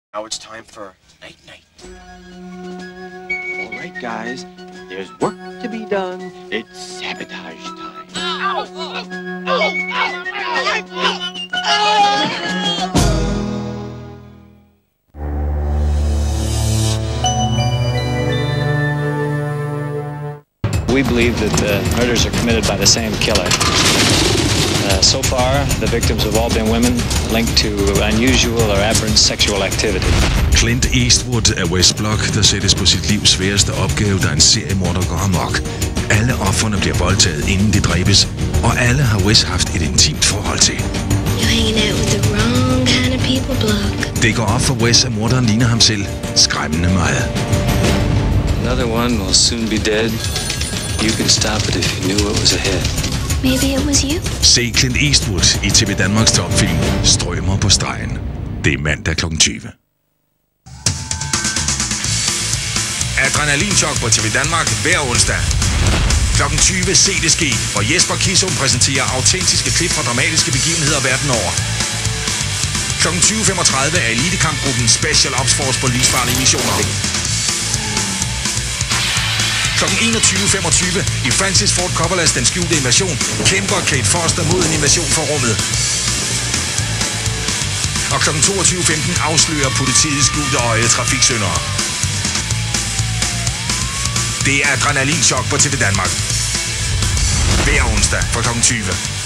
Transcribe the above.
Now it's time for night-night. All right, guys. There's work to be done. It's sabotage time. Ow! Ow! Ow! We believe that the murders are committed by the same killer. So far, the victims have all been women linked to unusual or aberrant sexual activity. Clint Eastwood er West Block, der sættes på sit livs sværeste opgave, da en seriemorder går amok. Alle ofrene bliver voldtaget, inden de dræbes, og alle har Wes haft et intimt forhold til. You're hanging out with the wrong kind of people, Block. Det går op for Wes, at morderen ligner ham selv skræmmende meget. Another one will soon be dead. You can stop it if you knew what was ahead. Maybe it was you. Se Clint Eastwood i TV Danmarks topfilm Strømmer på stregen. Det er mandag kl. 20. Adrenalinchok på TV Danmark hver onsdag. Kl. 20 se det ske, hvor Jesper Kisum præsenterer autentiske klip fra dramatiske begivenheder verden over. Kl. 20.35 er elitekampgruppen Special Ops Force på livsfarlige missioner. Kl. 21.25 i Francis Ford Coppolas Den skjulte invasion kæmper Kate Foster mod en invasion fra rummet. Og kl. 22.15 afslører politiets skjulte øje trafiksyndere. Det er Adrenalinchok på TV Danmark. Hver onsdag fra kl. 20.